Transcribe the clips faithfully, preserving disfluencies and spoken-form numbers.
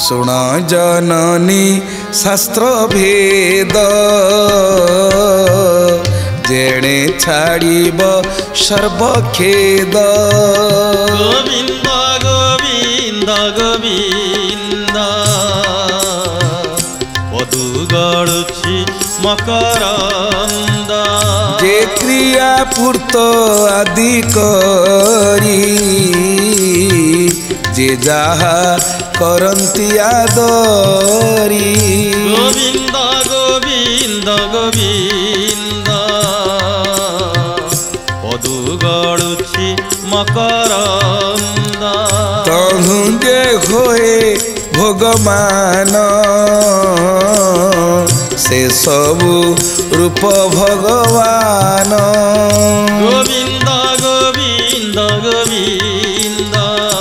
शुण जननी शास्त्र भेद जेणे छाड़ब सर्वखेद। गोविंद गोविंद गोविंद पदु गड़ुछि मकरंद जे क्रिया पूर्त आदि करी जे जहा करंती आदरी। गोविंद गोविंद गोविंद पदु गड़ुछि मकरंद तहु जे होए भगवान से सबु रूप भगवान। गोविंद गोविंद गोविंद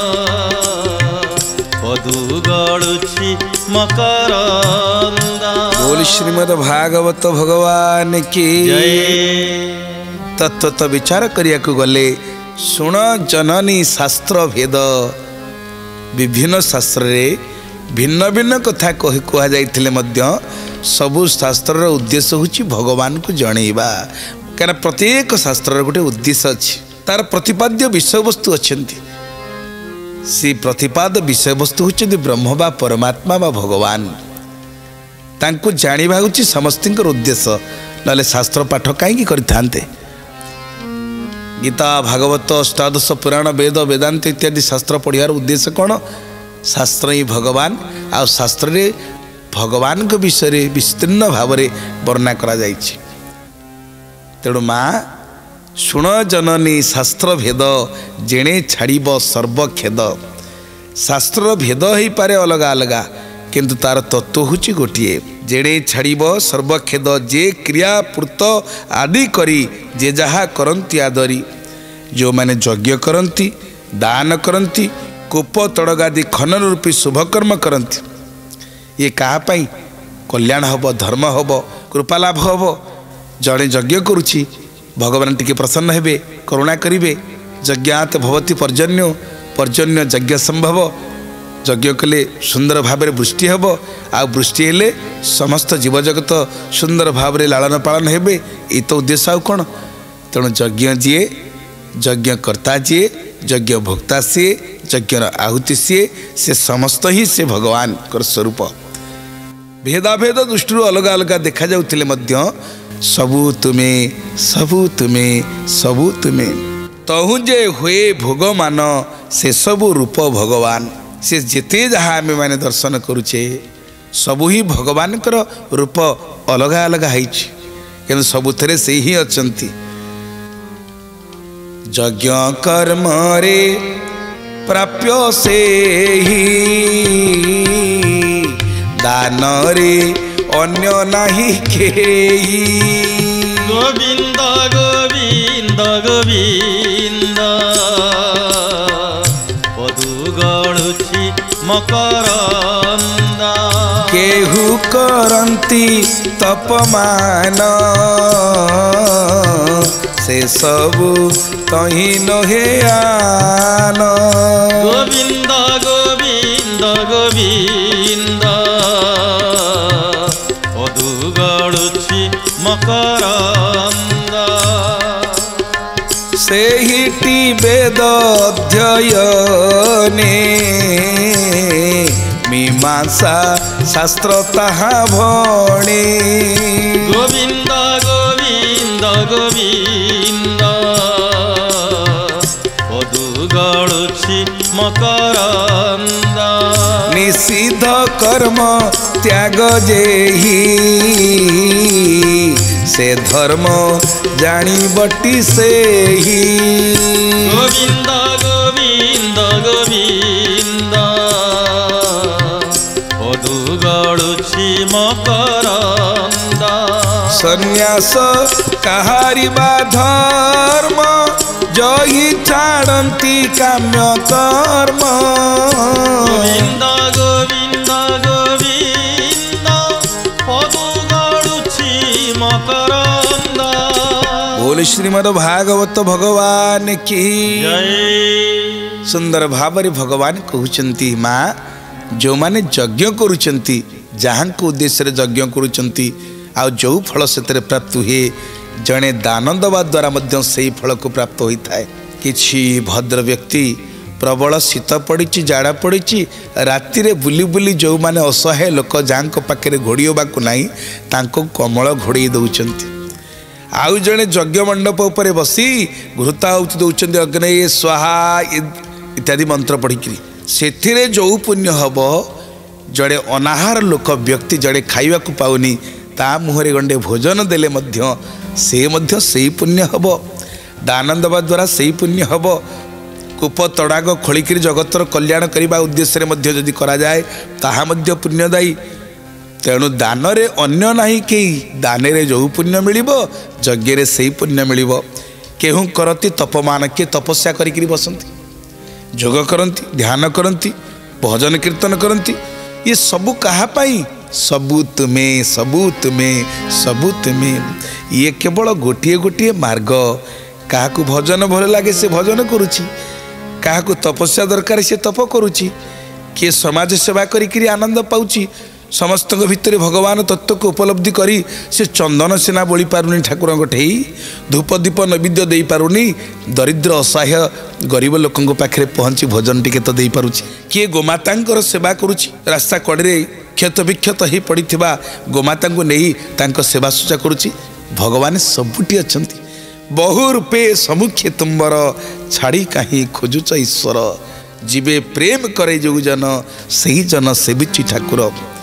पदु गड़ुछि मकरंद। बोल श्रीमद् भागवत भगवान की जय। तत्व तो विचार करिया को गले शुण जननी शास्त्र भेद विभिन्न शास्त्र रे भिन्न भिन्न कथा कह कह जाइथिले मध्य सबु शास्त्र उद्देश्य होची भगवान को जणैबा। कारण प्रत्येक शास्त्र गोटे उद्देश्य अच्छी तार प्रतिपाद्य विषय वस्तु अच्छी सी प्रतिपाद विषय वस्तु होती ब्रह्म बा परमात्मा बा भगवान तांको जानिबा होची समस्तिंकर उद्देश्य नले शास्त्र पाठ कहीं करते। गीता भागवत अष्टादश पुराण वेद वेदांत इत्यादि शास्त्र पढ़ियार उद्देश्य कौन? शास्त्र ही भगवान आ शास्त्र रे भगवान के विषय रे विस्तीर्ण भाव रे वर्णना करा जाइछि। तेणु माँ शुण जननी शास्त्र भेद जेणे छाड़ब सर्वखेद। शास्त्र भेद हो पारे अलगा अलगा किंतु तार तत्व होची गोटिए जेणे छाड़ब सर्वखेद जे क्रिया पूर्त आदि करी जे जहा करंती आदरी। जो माने यज्ञ करंती दान करंती कूप तड़गादि खनन रूपी शुभकर्म करंती ये कहा पाई कल्याण हब धर्म हब कृपा लाभ हब। जड़े यज्ञ करुछि भगवान टिके प्रसन्न हेबे करुणा करिवे। यज्ञात भवति पर्जन्यो पर्जन्य यज्ञ संभव। यज्ञ कले सुंदर भाव में वृष्टि हेब आ वृष्टि हेले समस्त जीवजगत सुंदर भाव में लालन पालन हेबे। ये तो उद्देश्य आउ कौन? तेणु यज्ञ जी यज्ञकर्ता जी यज्ञ भोक्ता सी यज्ञ आहुति सी से समस्त ही से भगवान कर स्वरूप। भेदाभेद दृष्टि अलग अलग देखा जाउथिले मध्य सबु तुमे सबु तुमे सबु तुमे तहु जे हुए भोग मान से सबु रूप भगवान। से जेते जहाँ आम मैंने दर्शन करुचे सबू ही भगवान रूप अलग अलग है सबुथे से ही अचंती। यज्ञ कर्म रे प्राप्य से ही दान रे अन्य नाही केही। गोविंद गोविंद गोविंद पदु गड़ुछि मकरंद केहू करंती तपमान से सबु तही नहे आन। गोविंद गोविंद गोविंद पदु गड़ुछि मकरंद से हिटी वेद अध्ययने मीमांसा शास्त्र ताहा भणे। गोविंद गोविंद गोविंद पदु गड़ुछि मकरंद निषिद्ध कर्म त्याग जेहि से धर्म जानी बटी से ही। गोविंद गोविंद गोविंद पदु गड़ुछि मकरंद संन्यास कहारिबा धर्म जही छाड़ती काम्य कर्म। गोविंद गोविंद गोविंद पदु गड़ुछि मकरंद। बोल श्रीमद् भागवत भगवान की जय। सुंदर भाव भगवान कहउचंती माँ जो माने यज्ञ करुचंती जहाँ को उद्देश्य यज्ञ करुचंती आ जो फल से प्राप्त हुए जड़े दान दवा द्वारा मध्य से फल को प्राप्त होता है। किछि भद्र व्यक्ति प्रबल शीत पड़ी जाड़ा पड़ी राति रे बुली बुली जो माने असहाय लोक जहाँ पाखे घोड़ीबाक नहीं तांको कमल घोड़े दौरान आउ जड़े यज्ञ मंडप उपर बसी घृताहुति दौरान अग्नि स्वाहा इत्यादि मंत्र पढ़ी से जो पुण्य हम जड़े अनाहार लोक व्यक्ति जड़े खाइबा को पाउनी ता मुहरे गंडे भोजन देले मध्य से मध्य सही पुण्य हम दान दवा द्वारा सही पुण्य हम कूप तड़ाग खोलिकी जगतर कल्याण करने उद्देश्य मध्य जदि करा जाए ताहा मध्य पुण्यदायी। तेणु दान रे अन्य नहीं कई दान रे जो पुण्य मिलिबो यज्ञ रे सही पुण्य मिलिबो। केहू करती तपमान किए तपस्या करिकिरी बसंती जोग करती ध्यान करती भजन कीर्तन करती ये सबू कहा पाई सबू तुम्हें सबू तुम्हें सबू तुम्हें ये केवल गोटे गोटे मार्ग क्या भजन भल लगे से भजन करुच्ची क्या तपस्या दरकार से तप करुच्ची किए समाज सेवा करी आनंद पाउची समस्त भितर भगवान तत्व को उपलब्धि करी से चंदन सेना बोली पारुनी ठाकुर ठेई धूप दीप नैवेद्य दे पारुनी दरिद्र असहाय गरीब लोकों पाखे पहुँची भोजन टिके तो दे पारुची किए गोमाता सेवा करुची रास्ता कड़े क्षत विक्षत हो पड़ा गोमाता नहीं तांको सेवा सुचा करुची भगवान सबुटी अछंती बहु रूपे समुखे तुम्बर छाड़ी कहीं खोजुच ईश्वर जीवे प्रेम करे जो जन सही जन सेविची ठाकुर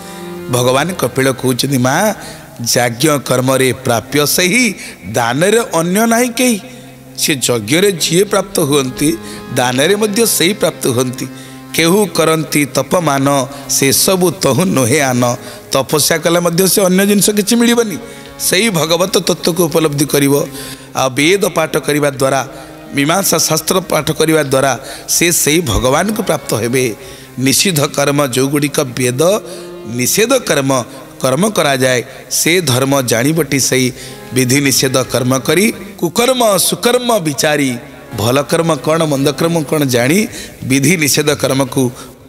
भगवान कपिल कहते माँ यज्ञ कर्म रे प्राप्य सही दान रे अन्य नहीं कही से यज्ञ रे जी प्राप्त हुंती दान रे मध्य सही प्राप्त हुंती केहू करती तपमान से सबू तहु नुहे आन तपस्या कला मध्य से अन्य जिनस किसी मिलबनी सही भगवत तत्व को उपलब्धि करिवो आ वेद पाठ करने द्वारा मीमांसा शास्त्र पाठ करने द्वारा से सही भगवान को प्राप्त हेबे। निषिद्ध कर्म जो गुड़िक वेद निषेध कर्म कर्म करा जाए से धर्म जाणीबटी सही विधि निषेध कर्म करी कुकर्म सुकर्म विचारी भल कर्म कौन मंद कर्म कौन जानी विधि निषेध कर्म को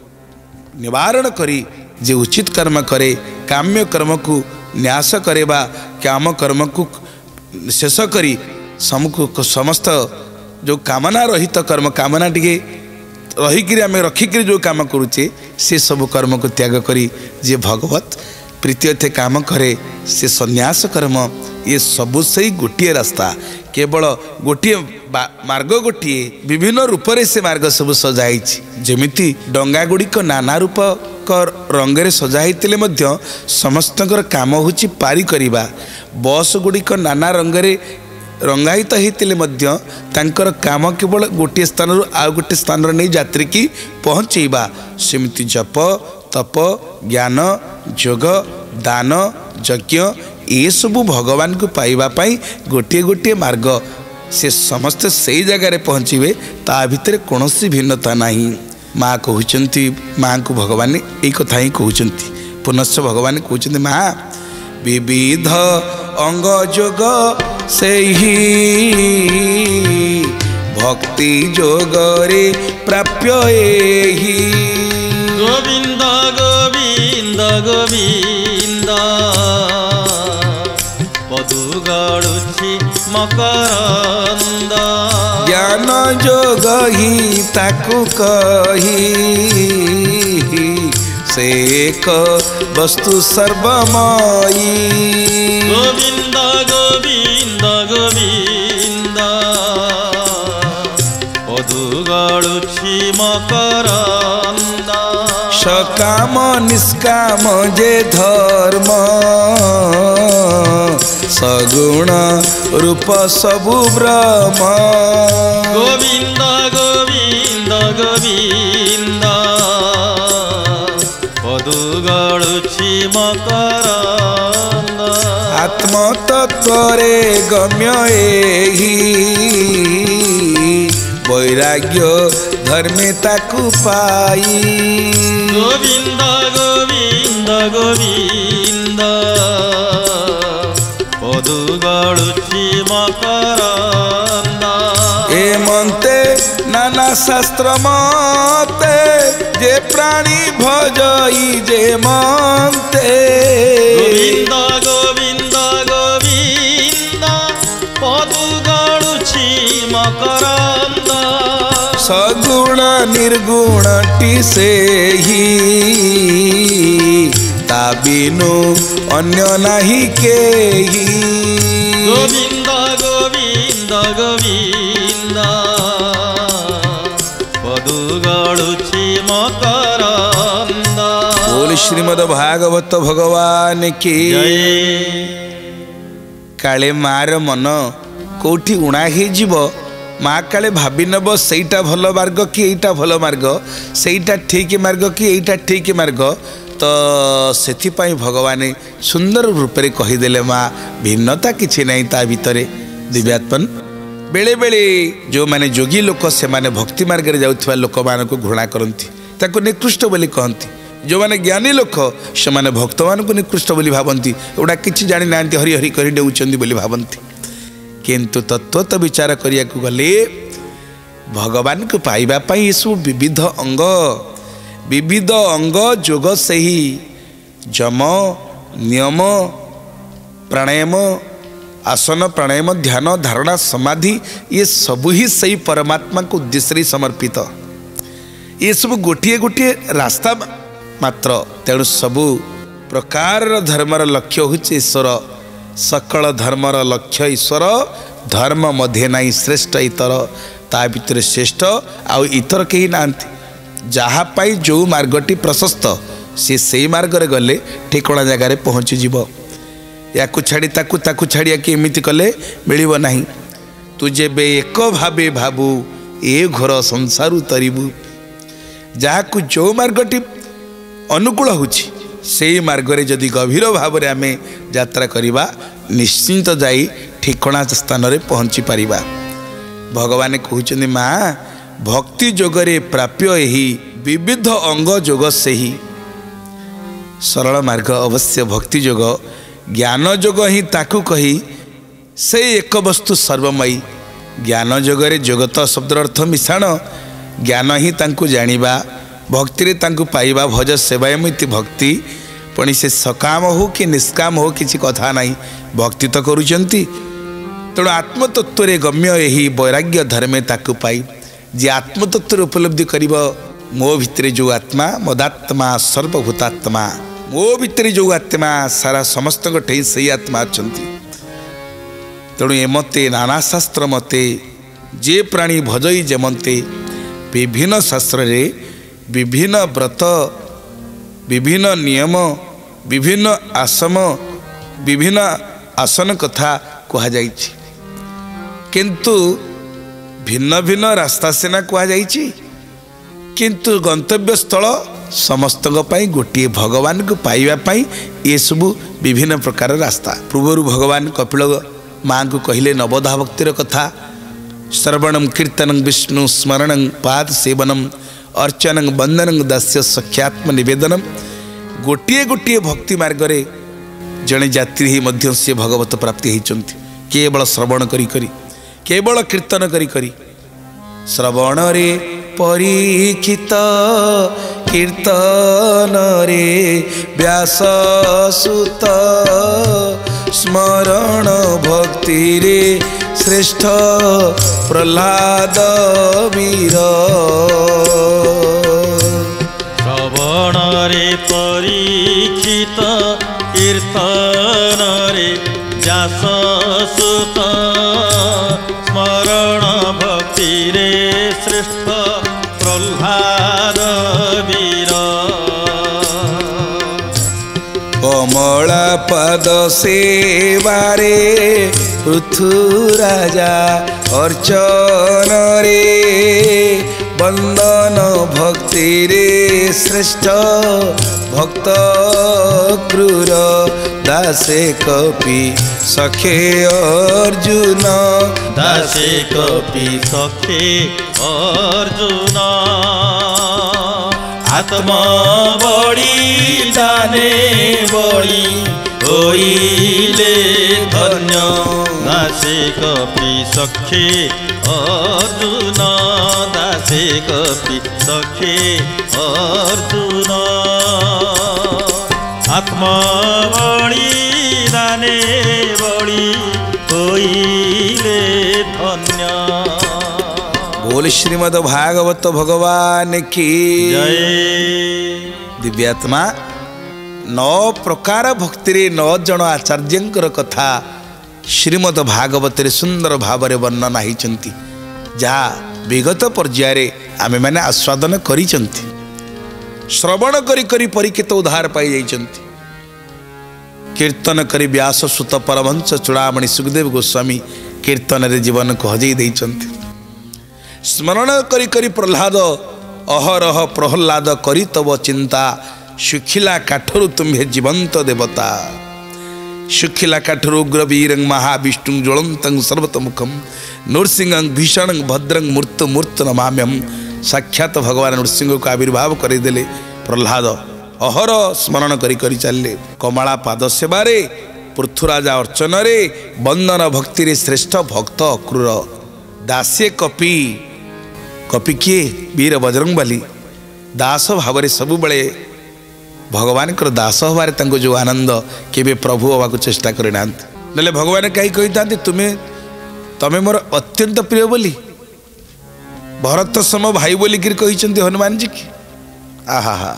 निवारण करी जे उचित कर्म करे काम्य कर्म को न्यास करे बा काम कर्म को शेष करी समको समस्त जो कामना रहित कर्म कामना टिके रहीकि आम रखिक जो काम करुचे से सब कर्म को त्याग करी जे भगवत प्रीति काम करे से संन्यास कर्म ये सबु सही गोटे रास्ता केवल गोटे मार्ग गोटे विभिन्न रूप से मार्ग सब सजाई जमिति डंगा गुड़िक नाना रूप रंगे सजाई मध्य समस्तकर काम होची पारी करिबा बस गुड़िक नाना रंगे रंगायित होते मध्य तांकर काम केवल गोटे स्थान रु आ गोटे स्थान नहीं यात्री की पहुँचेबा सेमिति जप तप ज्ञान जोग दान यज्ञ ये सबू भगवान को पाइबा पाई गोटे गोटे मार्ग से समस्त सही जगार पहुँचे ता भितर कौन भिन्नता नहीं। माँ कहते माँ को भगवान यही कथा ही कहते पुनश्च भगवान कहते माँ विविध अंग जोग से ही भक्ति जोग रे प्राप्य एही गोविंद गोविंद गोविंद पदु गड़ुछि मकरंद ज्ञान जोग ही ताकु कही से एक वस्तु सर्वमयी गोविंद गोविंद गोविंद पदु गड़ुछि मकरंद सकाम निष्काम जे धर्म सगुण रूप सबु ब्रह्म गोविंद गोविंद गोविंद पदु गड़ुछि मकरंद आत्म तत्व रे गम्य एही वैराग्य धर्मिता को पाई गोविंद गोविंद गोविंद पदु गड़ुछि मकरंद ए मनते नाना शास्त्र मते जे प्राणी भजई जे मन्ते गोविंद गोविंद गोविंद पदु गड़ुछि मकरंद सगुण निर्गुण टी से ही ता बिनु अन्य नाही केही गोविंद गोविंद गोविंद पदु गड़ुछि मकरंद। बोल श्रीमद भागवत भगवान की जय। काले मार मन कोठी उणा ही जीव माँ काले भाभी नब सेटा भल मार्ग कि एटा भल मार्ग सेटा ठीक मार्ग कि एटा ठीक मार्ग तो सेथिपाई भगवान सुंदर रूप से कहीदेले माँ भिन्नता किछि नहीं ता भितरे दिव्यात्मन बेले बेले जो माने जोगी लोक से माने भक्ति मार्ग रे जाउथबा लोक मान को घृणा करंती ताको निकृष्ट बोली कहंती जो माने ज्ञानी लोक से माने भक्त मान को निकृष्ट बोली भावंती एडा किछि जानि नांती हरि हरि करि देउचंदी बोली भावंती किंतु तत्व तो विचार करिया को गले भगवान को पाइबा पाई सब विविध अंग विविध अंग जोग से ही जम नियम प्राणायाम आसन प्राणायाम ध्यान धारणा समाधि ये सब ही सही परमात्मा को उद्देश्य समर्पित ये सब गोटे गोटे रास्ता मात्र तेणु सबु प्रकार धर्मर लक्ष्य होचे ईश्वर सकल धर्मर लक्ष्य ईश्वर धर्म मध्य नाई श्रेष्ठ इतर ता भितर श्रेष्ठ आउ इतर कहीं नांती जहाँ पाई जो मार्गटी प्रशस्त सी से मार्ग रे गले ठिकणा जगार पहुँची जीव या छाड़ी ताकू ताकू छाड़िया कि एमती कले मिलिब नहीं तू जेबे एक भावे भाबू ए घोर संसार तरीबू जहाँ जो मार्गटी अनुकूल होची से मार्ग रे जदि गभीर भाव में आम यात्रा करवा निश्चिंत जाई ठिकणा स्थान रे पहुँची पारिबा। भगवान कहते माँ भक्ति जोगरे प्राप्य यही विविध अंग जोग से ही सरल मार्ग अवश्य भक्ति जोग ज्ञान जोग ही ताकू कही से एक वस्तु सर्वमयी ज्ञान जोगरे जगत शब्दर अर्थ मिशाण ज्ञान ही तांकू जानिबा भक्ति रे तांकू पाइबा भज सेवायमिति भक्ति पुणी से सकाम हो कि निष्काम हो किसी कथा नहीं भक्ति तो करुचंती तेणु आत्मतत्व रे गम्य यही वैराग्य धर्मे ताकू पाई जे आत्मतत्व उपलब्धि करिब मो भितरे जो आत्मा मदात्मा सर्वभूतात्मा मो भितरे जो आत्मा सारा समस्त ठे से आत्मा अच्छी तेणु एमते नाना शास्त्र मते जे प्राणी भजई जमते विभिन्न शास्त्र रे विभिन्न व्रत विभिन्न नियम विभिन्न आसम विभिन्न आसन कथा कहा जाइछि किंतु भिन्न भिन्न रास्ता सेना कहा जाइछि किंतु गंतव्य स्थल समस्त गोटे भगवान को पाइबा पाई ये सबू विभिन्न प्रकार रास्ता पूर्वर भगवान कपिल माँ को कहले नवधा भक्तिर कथा श्रवणं कीर्तनं विष्णु स्मरणं पाद सेवनम अर्चनं बंदनं दास्य सख्यात्म निवेदनम गोटे गोटे भक्ति मार्ग रे जड़े यात्री ही मध्य से भगवत प्राप्ति होती केवल श्रवण करी करी केवल कीर्तन करी करी श्रवण रे परीक्षित कीर्तन रे व्यास सुत स्मरण भक्ति रे श्रेष्ठ प्रहलाद वीर श्रवण रे परीक्षित कीर्तन रे व्यास सुत स्मरण भक्ति रे श्रेष्ठ प्रहलाद वीर कमला पद सेवारे पृथु राजा अर्चन रे बंदन भक्ति रे श्रेष्ठ भक्त क्रूर दासे कपि सखे अर्जुन दासे कपि सखे अर्जुन आत्मा बड़ी दाने बड़ी होइले धन्य दासे कपि सखे अर्जुन दासे ଦାସେ କପି ସଖେ ଅର୍ଜୁନ ଆତ୍ମବଳି ଦାନେ ବଳି ହୋଇଲେ ଧନ୍ୟ। बोल श्रीमद भागवत भगवान की जय। दिव्यात्मा नौ प्रकार भक्ति रे नौ जन आचार्यंकर कथा श्रीमद भागवत रे सुंदर भाव रे वर्णना होती जहाँ विगत पर्याय आमे माने आस्वादन करी श्रवण करी करी परिकित उद्धार पाई जाइछंती। कीर्तन करी व्यास सुत परमहंस चूड़ामणि सुखदेव गोस्वामी कीर्तन रे जीवन को हजई देइछंती। स्मरण करी करी प्रह्लाद अहरह प्रह्लाद करी तब चिंता सुखिला काठरु तुम्हे जीवंत देवता। सुखिला काठरु उग्र वीरंग महाविष्णु ज्वलंतं सर्वतमुखम नृसिंहं भीषणं भद्रं मूर्त मूर्त नमाम्यम। साक्षात भगवान नृसिंह को आविर्भाव करदेले प्रह्लाद अहर स्मरण करी करी चलले। कमला पाद सेवारे पृथुराजा अर्चन रे बंदन भक्ति रे श्रेष्ठ भक्त अक्रूर दासे कपि कपि किए वीर बजरंगबली दास भाव में सबु बड़े भगवान को दास हबारे तांको जो आनंद केबे प्रभु हवा को चेष्टा करे नांत नले भगवान कहीं कही था तुम्हें तमें मोर अत्यंत प्रिय बोली भरत सम भाई बोली कि कही हनुमान जी की आहा हा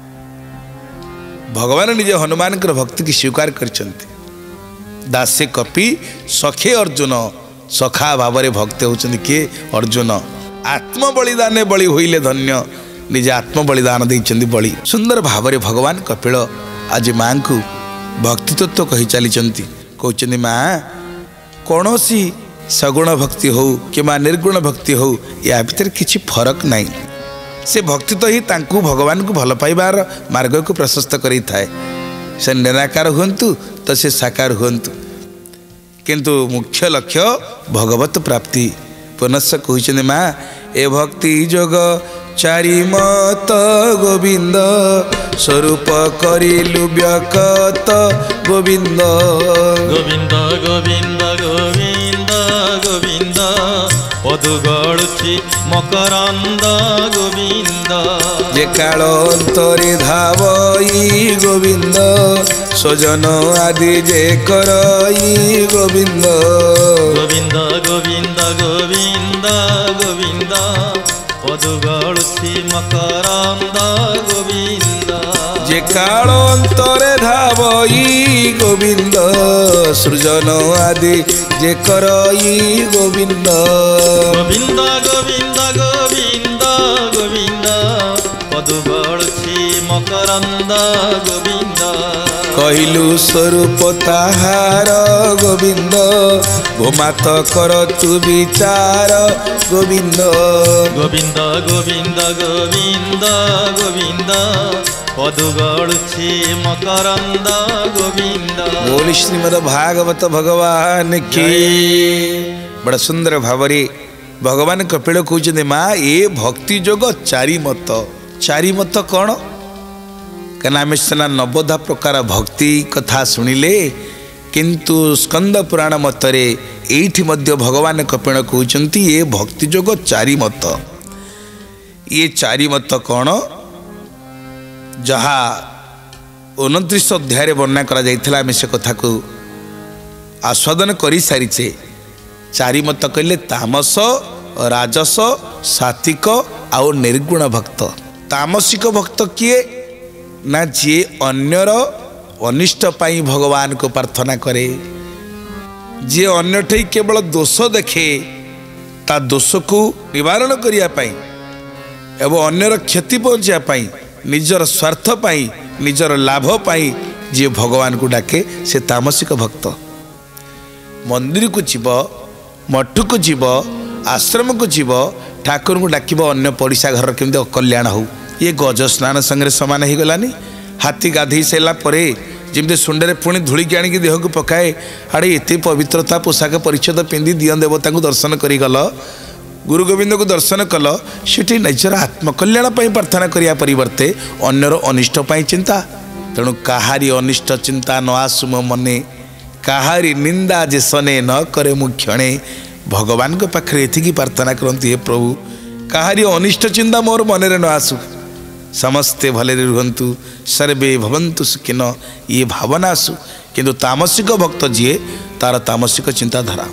भगवान निजे हनुमान भक्ति की स्वीकार करछंती। दासे कपि सखे अर्जुन सखा भाव में भक्त होचंदी किए अर्जुन आत्म बलिदान बलि होइले धन्य निजे आत्म बलिदान देइचंदी बलि। सुंदर भाव में भगवान कपिल आज माँ को भक्ति तत्व कही चली कहते माँ कौन सी सगुण भक्ति हो कि निर्गुण भक्ति हो या भीतर किसी फरक नहीं से भक्ति तो ही तांकु भगवान को भल पाइबार मार्ग को प्रशस्त करी थाए। से निराकार हुंतु तो से साकार हुंतु किंतु मुख्य लक्ष्य भगवत प्राप्ति। पुनश्च कहते माँ ए भक्ति जोग चारि मत गोविंद स्वरूप करिलु व्यकत गोविंद गोविंद गोविंद गोविंद गोविंद पदु गळुछि मकरंद गोविंद जे काल अंतरे धावई गोविंद स्वजन आदि जे करई गोविंद गोविंद गोविंद गोविंद गोविंद पदु गळुछि मकरंद गोविंद जे काल अंतरे धावई गोविंद सृजन आदि जे करई गोविंद गोविंद गोविंद गोविंद गोविंद पदु गळुछि मकरंद गोविंद कहिलु स्वरूप ताहार गोविंद गोमात कर तु विचार गोविंद गोविंद गोविंद गोविंद गोविंद पदु गळुछि मकरंद गोविंद। बोल श्रीमद भागवत भगवान की। बड़ा सुंदर भावरे भगवान कपिल कहते माँ ये भक्ति जोग चारि मत चारि मत कौन कहना आम सीना नवधा प्रकार भक्ति कथा शुणिले किंतु स्कंद पुराण मतरे एठी मध्य भगवान कपिल कहते ये भक्ति जोग चारि मत। ये चारि मत कौन जहाँ उनतीस अध्याय वर्णना करा जाइथिला आम से कथा को आस्वादन करी सारीचे। चारि मत कहले तामस राजस सात्विक आउ निर्गुण भक्त। तामसिक भक्त किए ना जी अन्यर अनिष्ट पाई भगवान को प्रार्थना करे जी अन्य ठई केवल दोष देखे ता दोष को निवारण करिया पाई एवं अन्यर क्षति पहुँचा पाई निजर स्वार्थ पाई निजर लाभ पाई जी भगवान को डाके से तामसिक भक्त। मंदिर को जीव मठ को जीव आश्रम को जीव ठाकुर को डाक अन्य पड़िशा घर केमती अकल्याण हो ये गज स्नान संगे सामान हो गलानी। हाथी गाधे सारा जमी सुंडे पुणी धूलिकी आणिक देह को पकाए आड़े एत पवित्रता पोशाक परिच्छद पिंधि दिय देवता को दर्शन कर गल गुरु गोविंद को दर्शन कल से निजर आत्मकल्याण प्रार्थना करने परिवर्ते अन्यर अनिष्ट चिंता। तेणु कहारी अनिष्ट चिंता न आसु मो मने कहारी निंदा जे सने न करे मु क्षणे भगवान को पाखे एति प्रार्थना करती हे प्रभु କାହାରି ଅନିଷ୍ଟ ଚିନ୍ତା ମୋର ମନରେ ନ ଆସୁ, ସମସ୍ତେ ଭଲରେ ରୁହନ୍ତୁ, ସର୍ବେ ଭବନ୍ତୁ ସୁଖିନ, ଇଏ ଭାବନା ଆସୁ। କିନ୍ତୁ ତାମସିକ ଭକ୍ତ ଯିଏ, ତାର ତାମସିକ ଚିନ୍ତାଧାରା।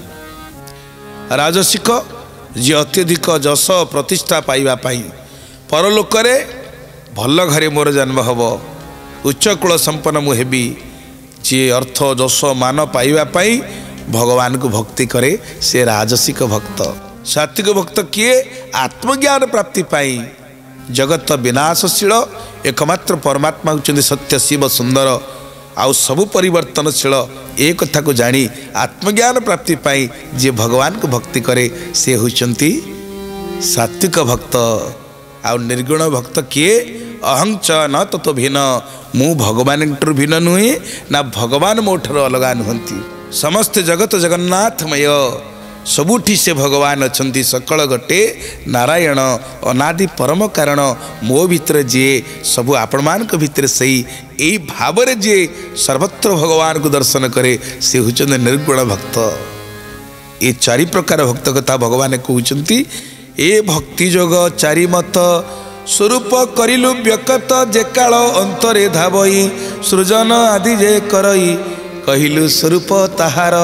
ରାଜସିକ ଯିଏ ଅତ୍ୟଧିକ ଯଶ ପ୍ରତିଷ୍ଠା ପାଇବା ପାଇଁ, ପରଲୋକରେ ଭଲ ଘରେ ମୋର ଜନ୍ମ ହେବ, ଉଚ୍ଚକୂଳ ସମ୍ପନ୍ନ ମୁଁ ହେବି, ଯିଏ ଅର୍ଥ ଯଶ ମାନ ପାଇବା ପାଇଁ ଭଗବାନଙ୍କୁ ଭକ୍ତି କରେ, ସେ ରାଜସିକ ଭକ୍ତ। ସାତ୍ଵିକ ଭକ୍ତ କିଏ? ଆତ୍ମଜ୍ଞାନ ପ୍ରାପ୍ତି ପାଇଁ, ଜଗତ ବିନାଶଶୀଳ ଏକମାତ୍ର ପରମାତ୍ମା ହେଉଛନ୍ତି ସତ୍ୟ ଶିବ ସୁନ୍ଦର, ଆଉ ସବୁ ପରିବର୍ତ୍ତନଶୀଳ, ଏ କଥାକୁ ଜାଣି ଆତ୍ମଜ୍ଞାନ ପ୍ରାପ୍ତି ପାଇଁ ଯିଏ ଭଗବାନଙ୍କୁ ଭକ୍ତି କରେ, ସେ ହେଉଛନ୍ତି ସାତ୍ଵିକ ଭକ୍ତ। ଆଉ ନିର୍ଗୁଣ ଭକ୍ତ କିଏ? ଅହଂଚ ନ ତତ ଭିନ୍ନ, ମୁଁ ଭଗବାନଙ୍କଠାରୁ ଭିନ୍ନ ନୁହେଁ, ନା ଭଗବାନ ମୋ ଠାରୁ ଅଲଗା ନୁହନ୍ତି। ସମସ୍ତେ ଜଗତ ଜଗନ୍ନାଥମୟ, ସବୁଠି ସେ ଭଗବାନ ଅଛନ୍ତି, ସକଳ ଗଟେ ନାରାୟଣ, ଅନାଦି ପରମ କାରଣ, ମୋ ଭିତରେ ଯିଏ, ସବୁ ଆପଣମାନଙ୍କ ଭିତରେ ସେଇ, ଏଇ ଭାବରେ ଯିଏ ସର୍ବତ୍ର ଭଗବାନଙ୍କୁ ଦର୍ଶନ କରେ, ସେ ହେଉଛନ୍ତି ନିର୍ଗୁଣ ଭକ୍ତ। ଏ ଚାରି ପ୍ରକାର ଭକ୍ତ କଥା ଭଗବାନ କହୁଛନ୍ତି। ଏ ଭକ୍ତି ଯୋଗ ଚାରିମତ ସ୍ୱରୂପ କରିଲୁ ବ୍ୟକତ, ଯେ କାଳ ଅନ୍ତରେ ଧାବଇ ସୃଜନ ଆଦି ଯେ କରଇ, କହିଲୁ ସ୍ୱରୂପ ତାହାର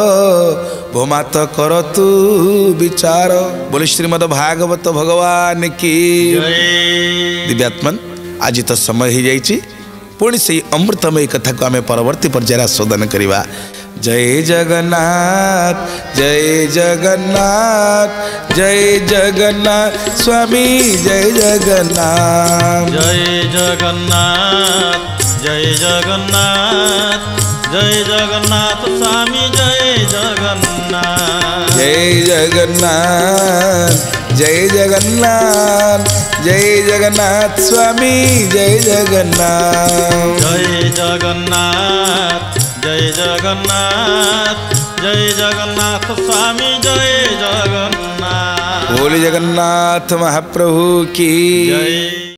ଭୋମାତ କର ତୁ ବିଚାର। ବୋଲେ ଶ୍ରୀମଦ ଭାଗବତ ଭଗବାନ କି ଦିବ୍ୟାତ୍ମନ। ଆଜି ତ ସମୟ ହେଇଯାଇଛି, ପୁଣି ସେଇ ଅମୃତମୟ କଥାକୁ ଆମେ ପରବର୍ତ୍ତୀ ପର୍ଯ୍ୟାୟରେ ଆସ୍ୱାଦନ କରିବା। जय जगन्नाथ जय जगन्नाथ जय जगन्नाथ स्वामी जय जगन्नाथ जय जगन्नाथ जय जगन्नाथ जय जगन्नाथ स्वामी जय जगन्नाथ जय जगन्नाथ जय जगन्नाथ जय जगन्नाथ स्वामी जय जगन्नाथ जय जगन्नाथ जय जगन्नाथ जय जगन्नाथ स्वामी जय जगन्नाथ। बोले जगन्नाथ महाप्रभु की जय।